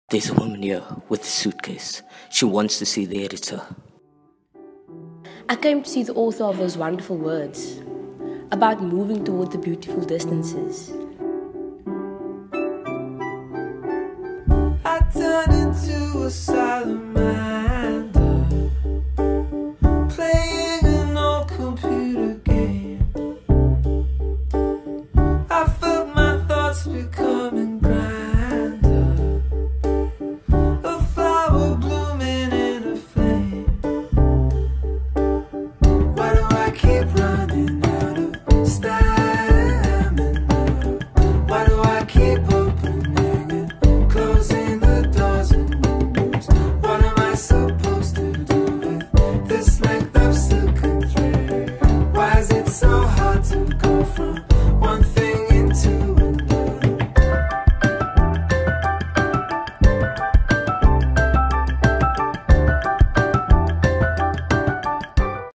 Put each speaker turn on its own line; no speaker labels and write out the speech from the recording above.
There's a woman here with a suitcase. She wants to see the editor.
I came to see the author of those wonderful words about moving toward the beautiful distances.
I turned into a silent man.